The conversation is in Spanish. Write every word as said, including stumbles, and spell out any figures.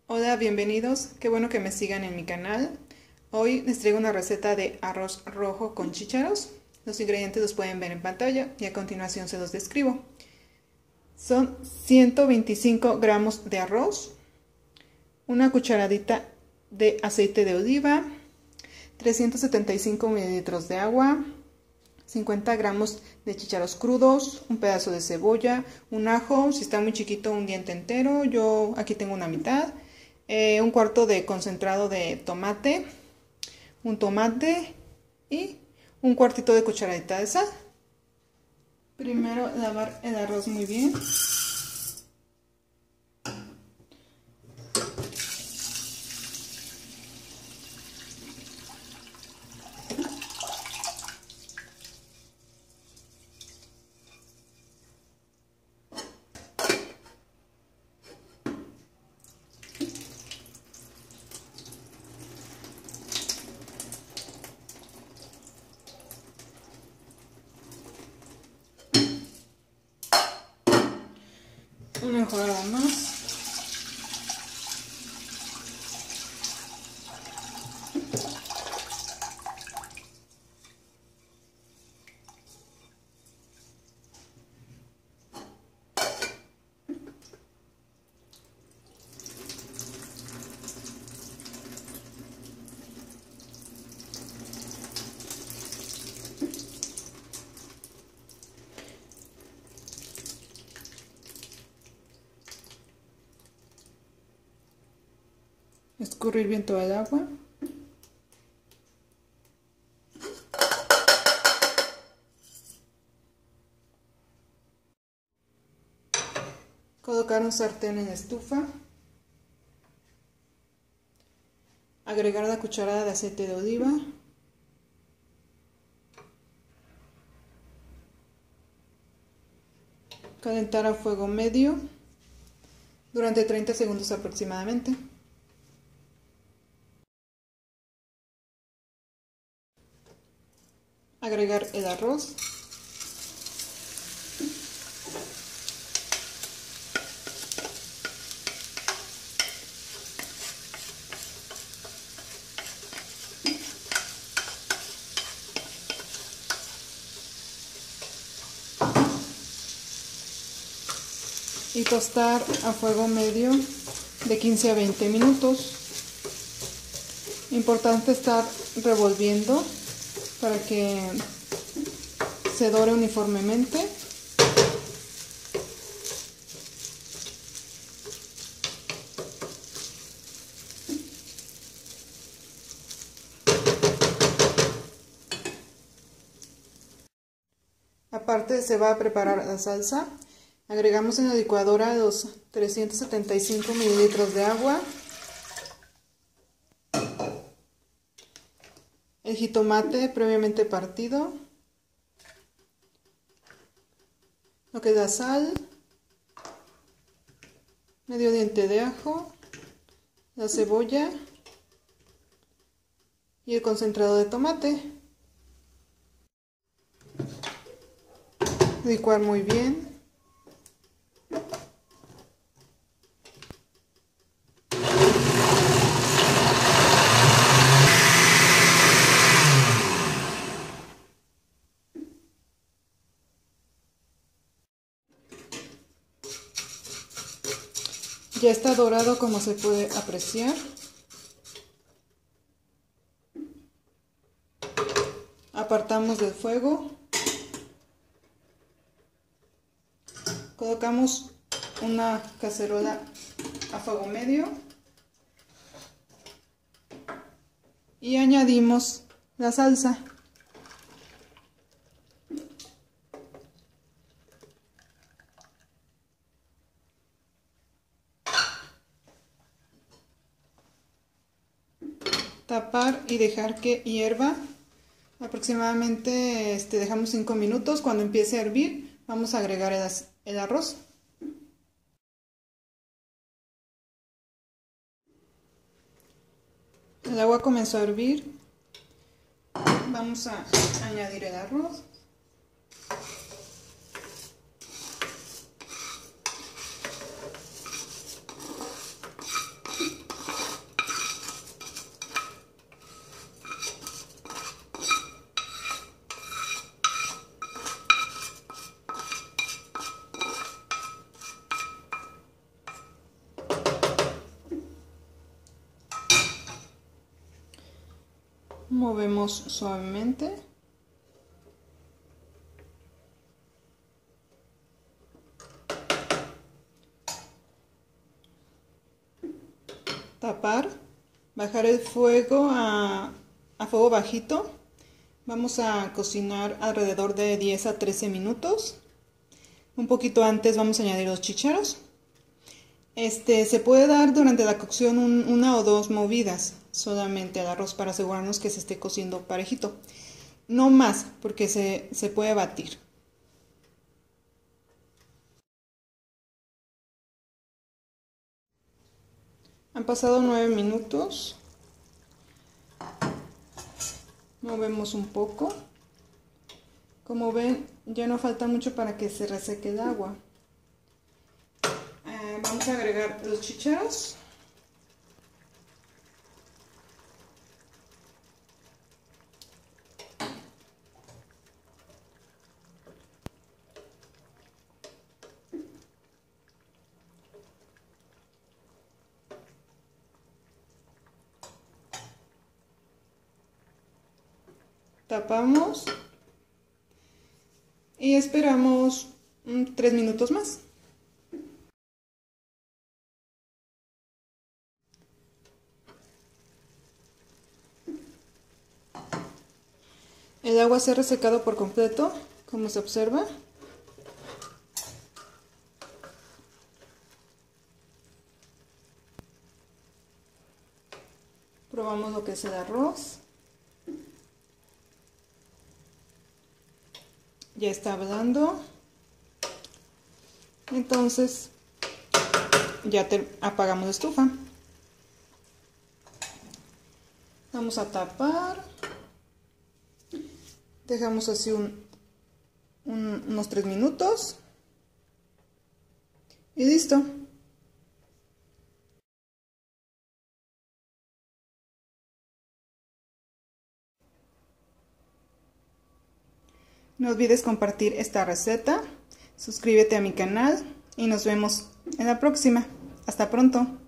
Hola, bienvenidos, qué bueno que me sigan en mi canal. Hoy les traigo una receta de arroz rojo con chícharos. Los ingredientes los pueden ver en pantalla y a continuación se los describo. Son ciento veinticinco gramos de arroz, una cucharadita de aceite de oliva, trescientos setenta y cinco mililitros de agua, cincuenta gramos de chícharos crudos, un pedazo de cebolla, un ajo, si está muy chiquito un diente entero, yo aquí tengo una mitad, eh, un cuarto de concentrado de tomate, un tomate y un cuartito de cucharadita de sal. Primero lavar el arroz muy bien. Una enjuagada más. Escurrir bien toda el agua. Colocar un sartén en la estufa. Agregar la cucharada de aceite de oliva. Calentar a fuego medio durante treinta segundos aproximadamente. Agregar el arroz. Y tostar a fuego medio de quince a veinte minutos. Importante estar revolviendo para que se dore uniformemente. Aparte se va a preparar la salsa. Agregamos en la licuadora los trescientos setenta y cinco mililitros de agua, el jitomate previamente partido, lo que es la sal, medio diente de ajo, la cebolla y el concentrado de tomate. Licuar muy bien. Ya está dorado, como se puede apreciar. Apartamos del fuego. Colocamos una cacerola a fuego medio. Y añadimos la salsa. Tapar y dejar que hierva. Aproximadamente este, dejamos cinco minutos. Cuando empiece a hervir, vamos a agregar el, el arroz. El agua comenzó a hervir. Vamos a añadir el arroz. Movemos suavemente. Tapar, bajar el fuego a, a fuego bajito. Vamos a cocinar alrededor de diez a trece minutos. Un poquito antes vamos a añadir los chícharos. Este, se puede dar durante la cocción un, una o dos movidas solamente al arroz para asegurarnos que se esté cociendo parejito. No más, porque se, se puede batir. Han pasado nueve minutos. Movemos un poco. Como ven, ya no falta mucho para que se reseque el agua. Eh, vamos a agregar los chícharos. Tapamos y esperamos tres minutos más. El agua se ha resecado por completo, como se observa. Probamos lo que es el arroz. Ya está hablando. Entonces ya te apagamos la estufa. Vamos a tapar. Dejamos así un, un, unos tres minutos. Y listo. No olvides compartir esta receta, suscríbete a mi canal y nos vemos en la próxima. Hasta pronto.